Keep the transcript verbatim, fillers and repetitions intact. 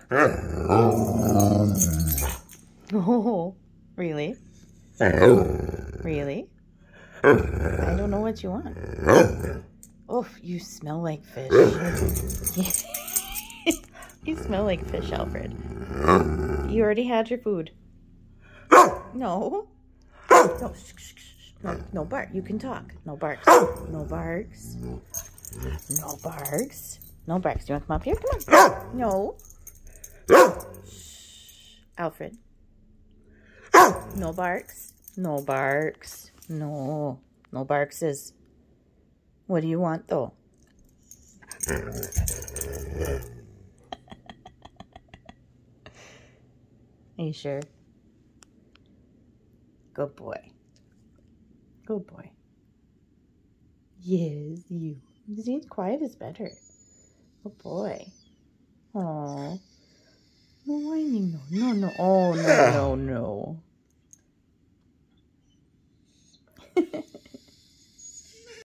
Oh, really? Really? I don't know what you want. Oh, you smell like fish. You smell like fish, Alfred. You already had your food. No. No, shh, shh, shh. No, no bark. You can talk. No barks. No barks. No barks. No barks. Do you want to come up here? Come on. No. Shh. Alfred. No barks. No barks. No. No barks is. What do you want, though? Are you sure? Good boy. Good boy. Yes, you. See, quiet is better. Good boy. Oh. No whining, no. No, no. Oh, no, no, no.